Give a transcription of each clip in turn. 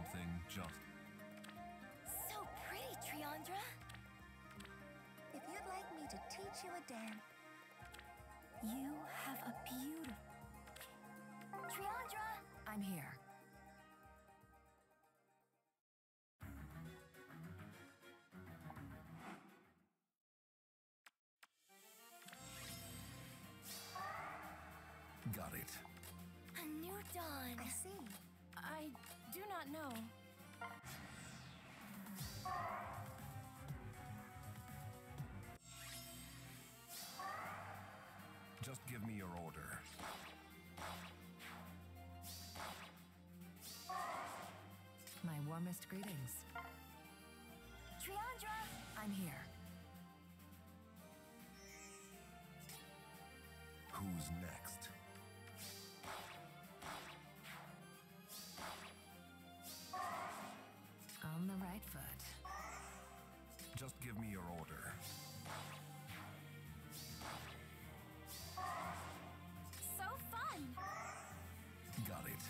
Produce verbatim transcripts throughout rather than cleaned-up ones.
something just... So pretty, Triandra. If you'd like me to teach you a dance. You have a beautiful... Triandra! I'm here. Got it. A new dawn. I see. I do not know. Just give me your order. My warmest greetings. Triandra! I'm here. Who's next? On the right foot. Just give me your order. So fun! Got it.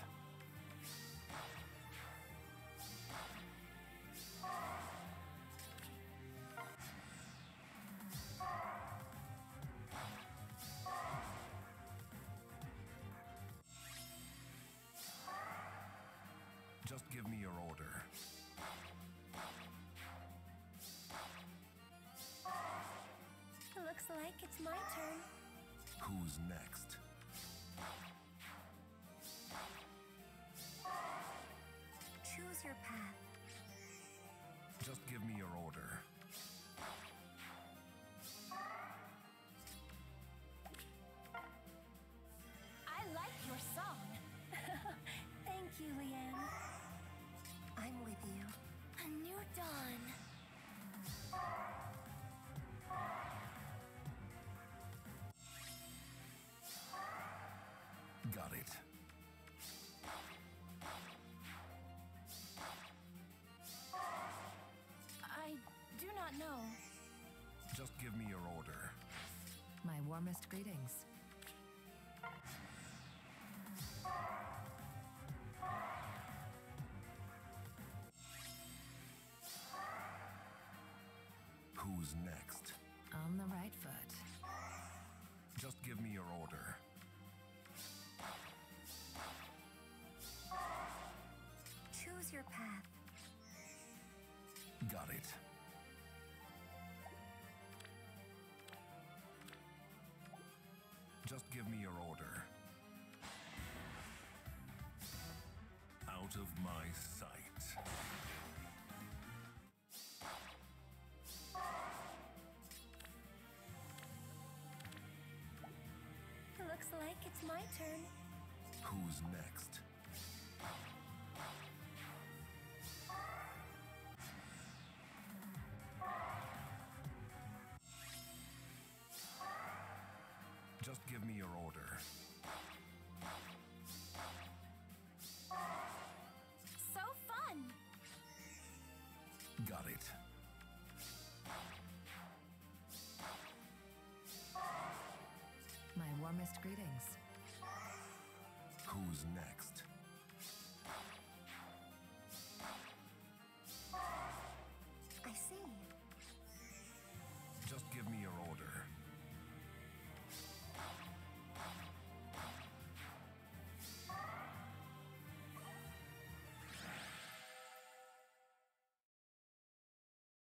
Just give me your order. Looks like it's my turn. Who's next? Choose your path. Just give me your order. I like your song. Thank you, Leanne. I'm with you. A new dawn. Got it. I do not know. Just give me your order. My warmest greetings. Who's next? On the right foot. Just give me your order. Choose your path. Got it. Just give me your order. Out of my sight. Looks like it's my turn. Who's next? Just give me your order. So fun! Got it. My warmest greetings. Who's next?